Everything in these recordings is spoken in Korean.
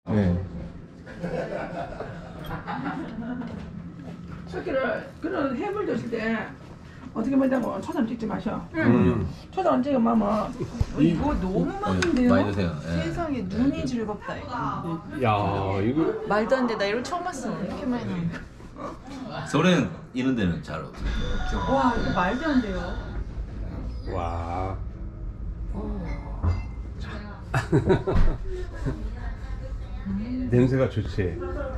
네. 새끼를 그런 해물 드실 때 어떻게 먹냐고 초장 찍지 마셔. 초장 찍으면 뭐 이거 너무 많은데요? 많이 드세요. 예. 세상에 눈이 즐겁다 이거. 야 이거 말도 안 돼. 나 이런 거 처음 봤어. 이렇게 많이 나오는 거. 서울에는 이런 데는 잘 없어요. 와 이거 말도 안 돼요. 와. 냄새가 좋지.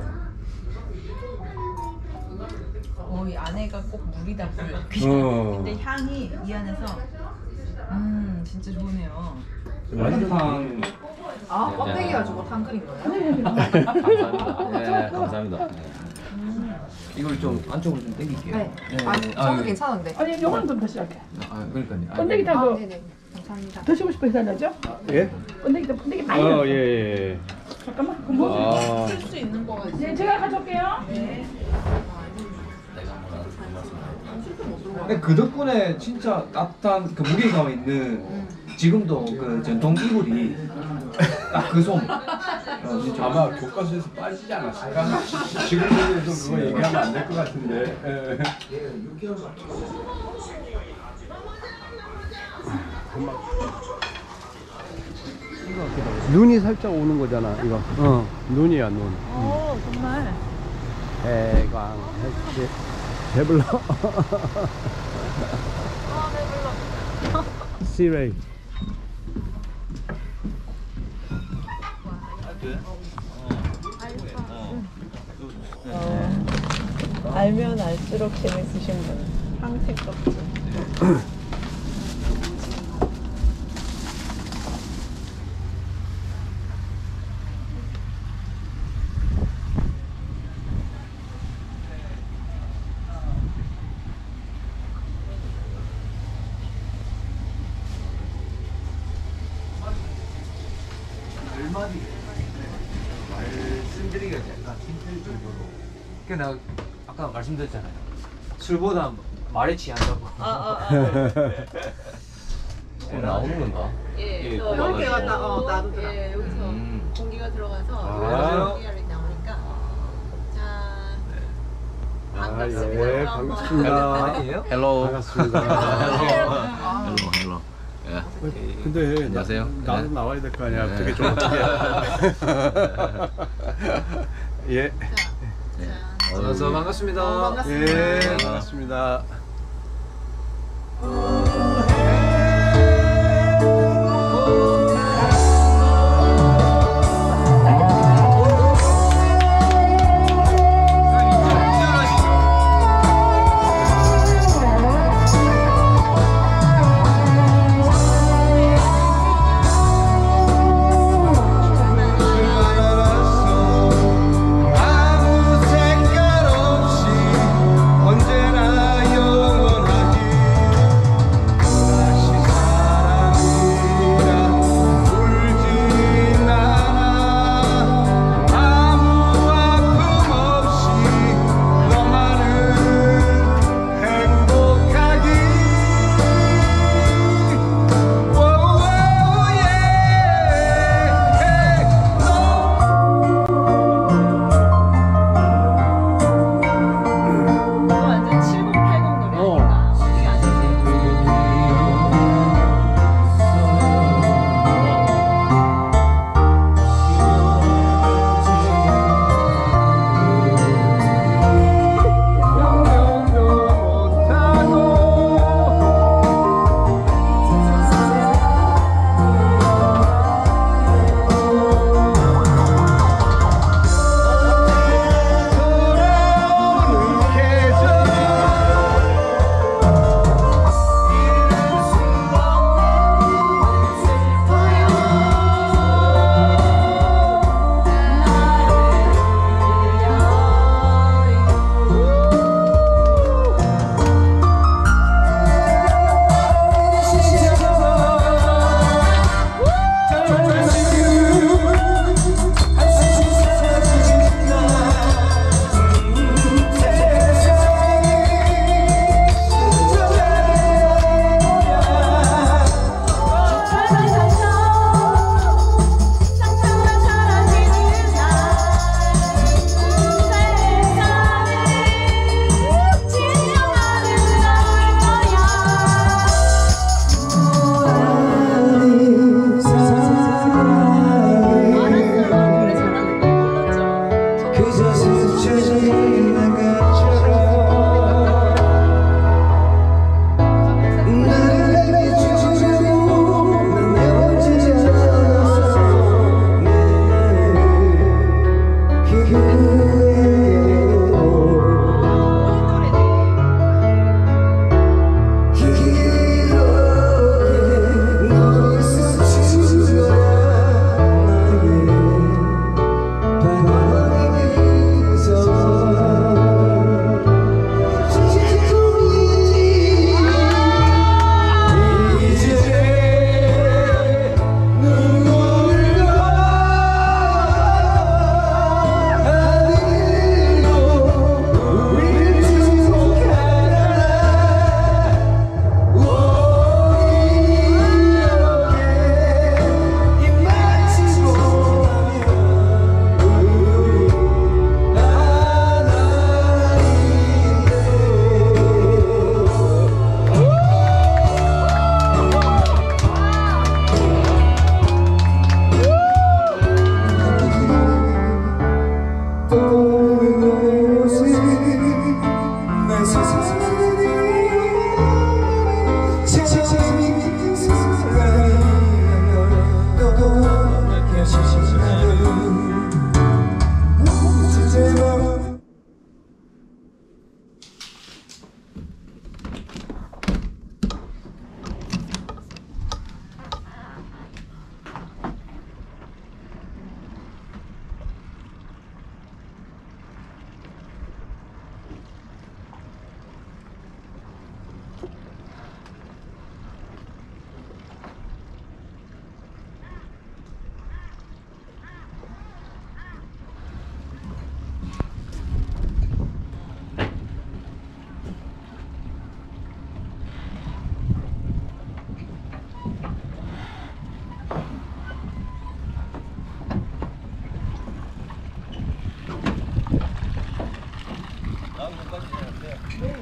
이 안에가 꼭 물이다 물. 근데 향이 이 안에서 진짜 좋네요. 완전 껍데기 가지고 탕 끓인 거예요? 감사합니다. 네, 감사합니다. 이걸 좀 안쪽으로 좀 당길게요. 네. 저도 괜찮은데. 아니 요거는 좀 다시 할게. 그러니까요. 번데기 타고 네네. 감사합니다. 드시고 싶어 해달라죠? 예? 번데기 많이 넣어. 예. 잠깐만 그럼 뭐? 쓸 수 있는 거 같아요. 네 제가 가져올게요. 네. 근데 그 덕분에 진짜 따뜻한 그 무게감 있는 지금도 그 전통 이불이 딱 그 솜. 진짜. 아마 교과서에서 빠지지 않았을까? 지금도 그거 얘기하면 안 될 것 같은데. 예. 눈이 살짝 오는 거잖아 이거. 눈이야 눈. 정말. 해광 햇빛 배불러. 배불러. 시레이. 알면 알수록 재밌으신 분. 황색 껍질. 말씀드리기가 약간 힘들 정도로. 내가 아까 말씀드렸잖아요. 술보다 말에 취한다고. 나오는 건가? 예, 이렇게 갔다 놔두더라. 예, 여기서 공기가 들어가서 공기가 이렇게 나오니까. 자, 반갑습니다. 예, 반갑습니다. 아니에요? 헬로. 반갑습니다. 헬로. 예. 근데 안녕하세요. 나도 네. 나와야 될 거 아니야. 네. 어떻게 좀 어떻게. 예. 어서 반갑습니다. 예, 반갑습니다.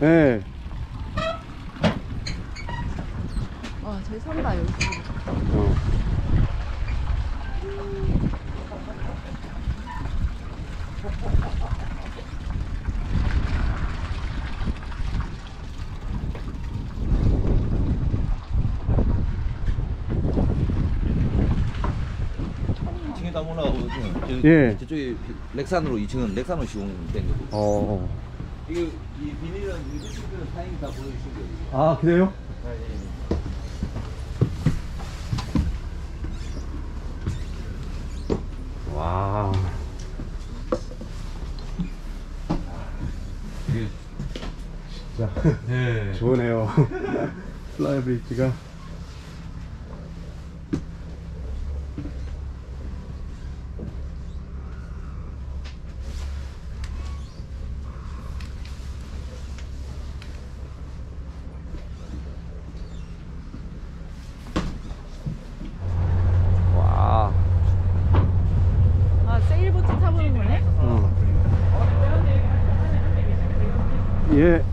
예. 와, 잘 산다, 여기. 어. 층에 다 올라가고 예. 저쪽에 렉산으로 2층은 렉산으로 시공된 거고. 이거 이 비닐은 유니스들은 사장님 다 보여주신 거예요. 아, 그래요? 와. 이게 진짜 네. 좋으네요. 플라이 브릿지가. 와. 아, 세일보트 타보는 거네? 예.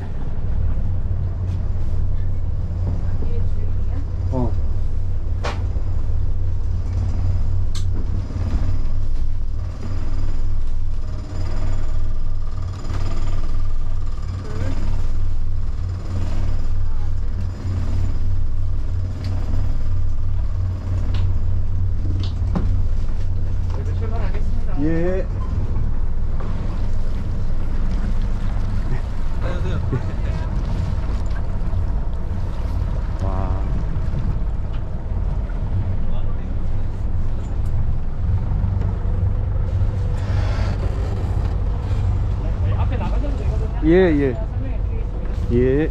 어. 예. 와. 앞에 나가셔도 되거든요. 예, 예. 설명해 드리겠습니다. 예.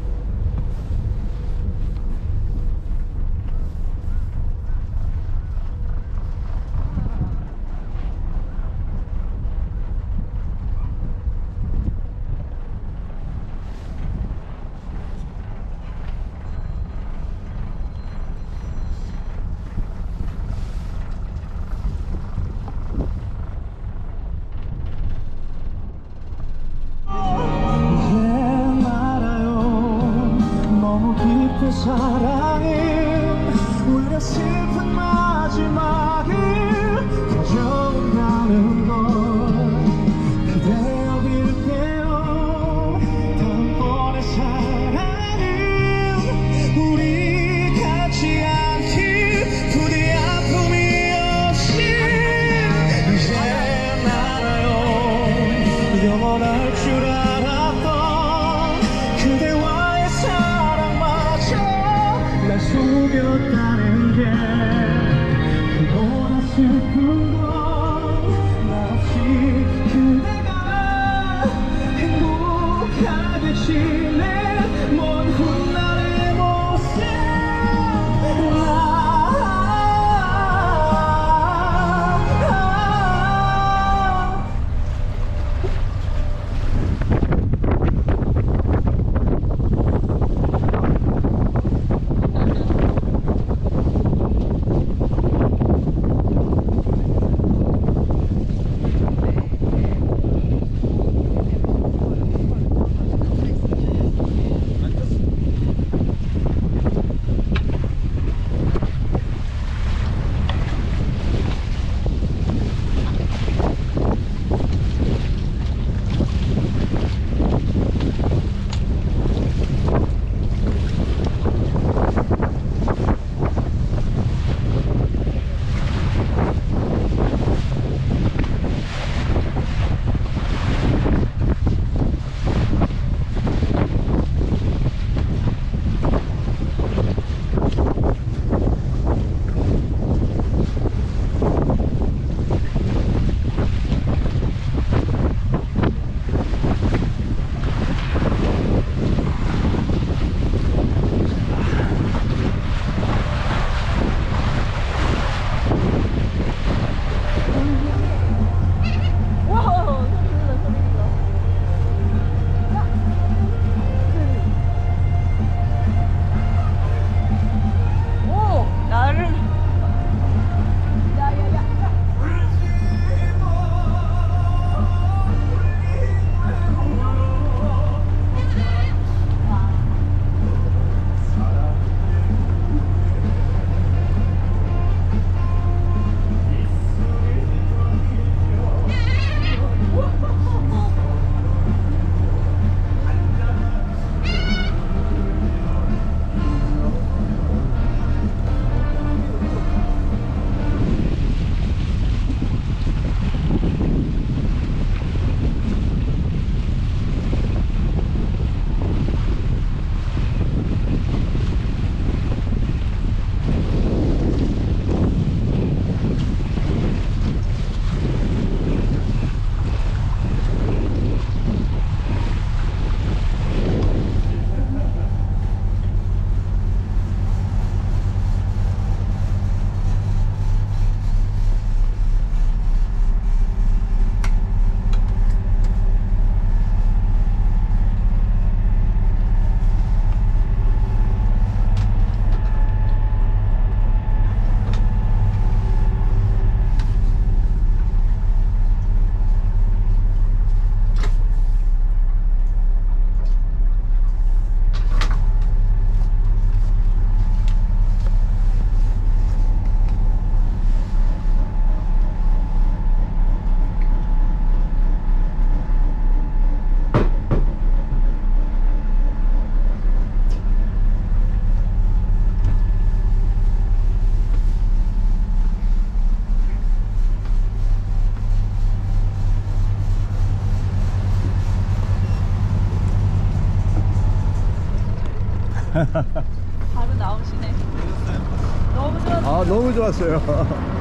사랑은 오히려 슬픈 마지막을 가져온다는 걸 그대여 빌게요. 다음번의 사랑은 우리 같지 않길 부디 아픔이 없이 이제 알아요. 영원할 줄 알았던 그대와의 사랑마저 날 속였다는 게 아, 너무 좋았어요.